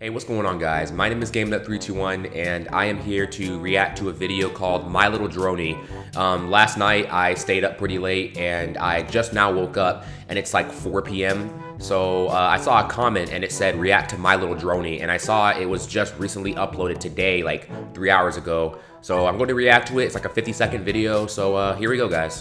Hey, what's going on, guys? My name is GameNut321 and I am here to react to a video called My Little Droney. Last night I stayed up pretty late and I just now woke up and it's like 4 p.m. So I saw a comment and it said react to My Little Droney, and I saw it was just recently uploaded today, like 3 hours ago. So I'm going to react to it. It's like a 50-second video. So here we go, guys.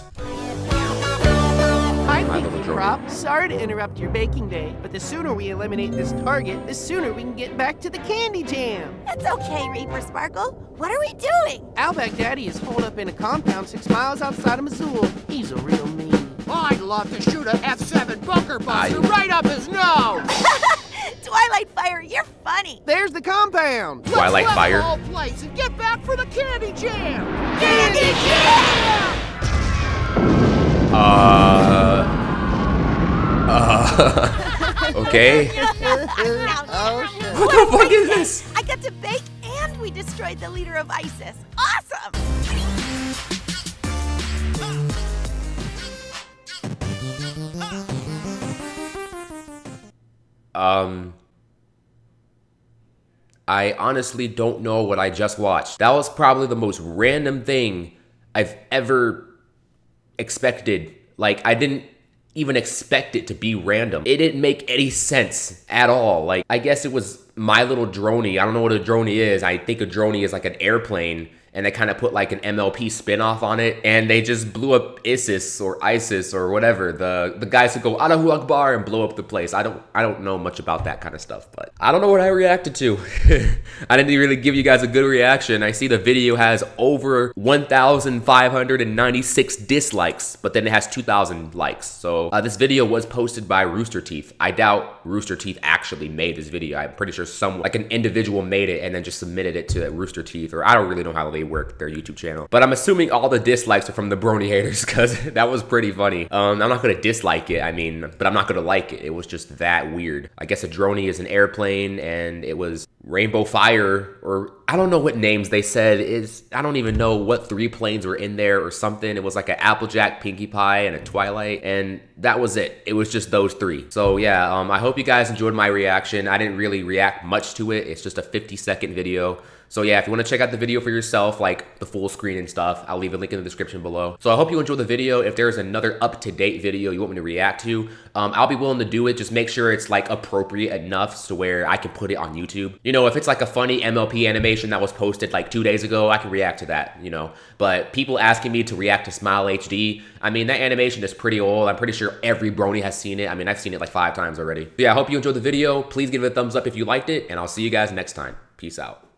Hi, Pinky Prop. Sorry to interrupt your baking day, but the sooner we eliminate this target, the sooner we can get back to the candy jam. That's okay, Reaper Sparkle. What are we doing? Al-Baghdadi Daddy is holed up in a compound 6 miles outside of Missoula. He's a real mean. I'd love to shoot a F7 bunker buster right up his nose! Twilight Fire, you're funny. There's the compound. Twilight Fire. Let's level all place and get back for the candy jam! Candy jam! Okay. What the fuck is this? I got to bake and we destroyed the leader of ISIS. Awesome! I honestly don't know what I just watched. That was probably the most random thing I've ever expected. Like, I didn't even expect it to be random. It didn't make any sense at all. Like, I guess it was My Little Droney. I don't know what a droney is. I think a droney is like an airplane, and they kind of put like an MLP spin-off on it, and they just blew up ISIS or whatever. The guys who go Allahu Akbar and blow up the place. I don't know much about that kind of stuff, but I don't know what I reacted to. I didn't really give you guys a good reaction. I see the video has over 1,596 dislikes, but then it has 2,000 likes. So this video was posted by Rooster Teeth. I doubt Rooster Teeth actually made this video. I'm pretty sure someone, like an individual, made it and then just submitted it to Rooster Teeth, or I don't really know how they work their YouTube channel. But I'm assuming all the dislikes are from the brony haters, because that was pretty funny. I'm not gonna dislike it, I mean, but I'm not gonna like it. It was just that weird. I guess a droney is an airplane, and it was Rainbow Fire, or I don't know what names they said. I don't even know what 3 planes were in there or something. It was like an Applejack, Pinkie Pie, and a Twilight, and that was it. It was just those 3. So yeah, I hope you guys enjoyed my reaction. I didn't really react much to it. It's just a 50-second video. So yeah, if you want to check out the video for yourself, like the full screen and stuff, I'll leave a link in the description below. So I hope you enjoyed the video. If there's another up-to-date video you want me to react to, I'll be willing to do it. Just make sure it's like appropriate enough to where I can put it on YouTube. You know, if it's like a funny MLP animation that was posted like 2 days ago, I can react to that, you know. But people asking me to react to Smile HD, I mean, that animation is pretty old. I'm pretty sure every brony has seen it. I mean, I've seen it like 5 times already. So yeah, I hope you enjoyed the video. Please give it a thumbs up if you liked it, and I'll see you guys next time. Peace out.